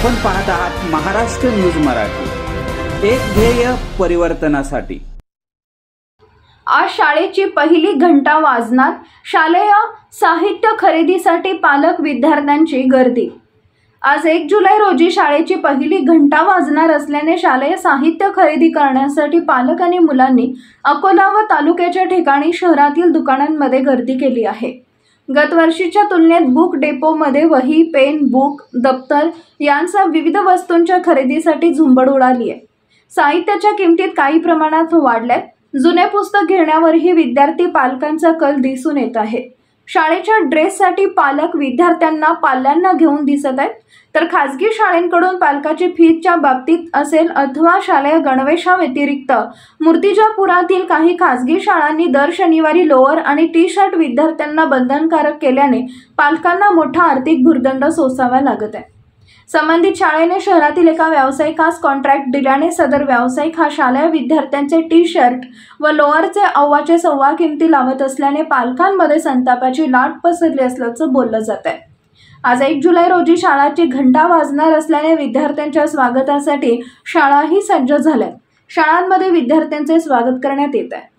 आपण पाहत आहात महाराष्ट्र न्यूज मराठी, एक ध्येय परिवर्तनासाठी। आज शाळेची पहिली घंटा वाजणार, शालेय साहित्य खरेदीसाठी पालक विद्यार्थ्यांची गर्दी। आज 1 जुलै रोजी शाळेची पहिली घंटा वाजणार असल्याने शालेय साहित्य खरेदी करण्यासाठी पालक आणि मुलांनी अकोला व तालुक्याच्या ठिकाणी शहरातील दुकानांमध्ये गर्दी केली आहे। गत वर्षीच्या तुलनेत बुक डेपोमध्ये वही, पेन, बुक, दप्तर यांसह विविध वस्तूंच्या खरेदीसाठी झुंबड उडाली आहे। साहित्याच्या किमतीत काही प्रमाणात वाढल्यात। जुने पुस्तक घेण्यावरही विद्यार्थी पालकांचा कल दिसून येत आहे। शाळेच्या ड्रेससाठी पालक विद्यार्थ्यांना पाल्यांना घेऊन दिसत आहेत, तर खासगी शाळेंकडून पालकाची फीच्या बाबतीत असेल अथवा शालेय गणवेशाव्यतिरिक्त मूर्तिजापुरातील काही खासगी शाळांनी दर शनिवारी लोअर आणि टी शर्ट विद्यार्थ्यांना बंधनकारक केल्याने पालकांना मोठा आर्थिक भुर्दंड सोसावा लागत आहे। संबंधित शाळेने शहरातील एका व्यावसायिकास कॉन्ट्रॅक्ट दिल्याने सदर व्यावसायिक हा शालेय विद्यार्थ्यांचे टी शर्ट व लोअरचे अव्वाचे सव्वा किमती लावत असल्याने पालकांमध्ये संतापाची लाट पसरली असल्याचं बोललं जात आहे। आज 1 जुलै रोजी शाळाची घंटा वाजणार असल्याने विद्यार्थ्यांच्या स्वागतासाठी शाळाही सज्ज झाल्या। शाळांमध्ये विद्यार्थ्यांचे स्वागत करण्यात येत आहे।